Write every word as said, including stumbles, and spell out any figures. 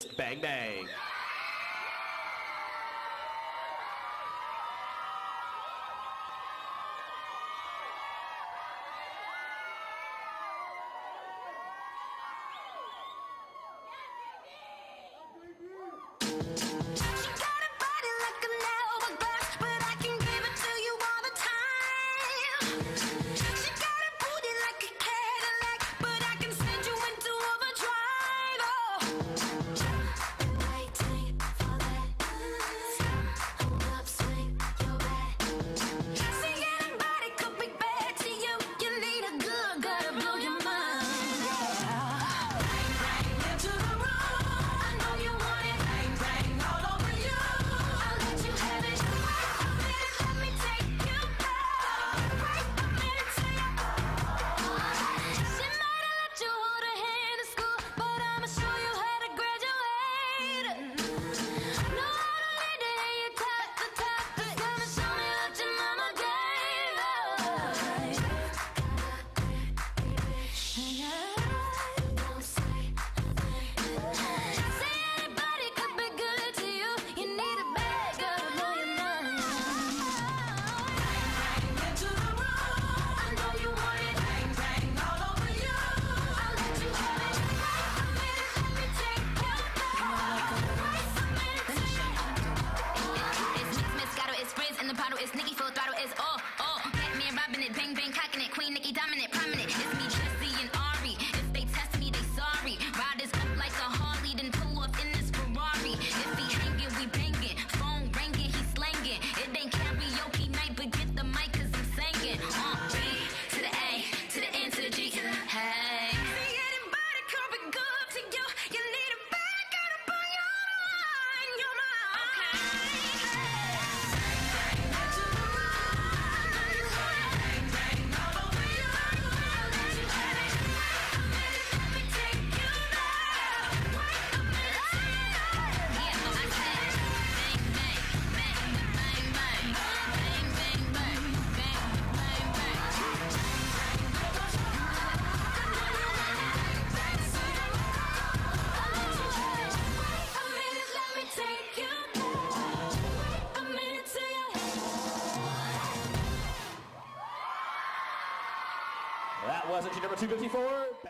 Bang Bang. It's Nicki full throttle, it's all, all. Batman robbing it, bang bang cocking it, Queen Nicki dominant, prominent. It's me, Jesse and Ari. If they test me, they sorry. Riders up like a Harley, then pull off in this Ferrari. If he hanging, we banging. Phone ringing, he slanging. It ain't karaoke night, but get the mic 'cause I'm singing. Uh, B to the A, to the N, to the G, to the hey. That was entry number two fifty-four.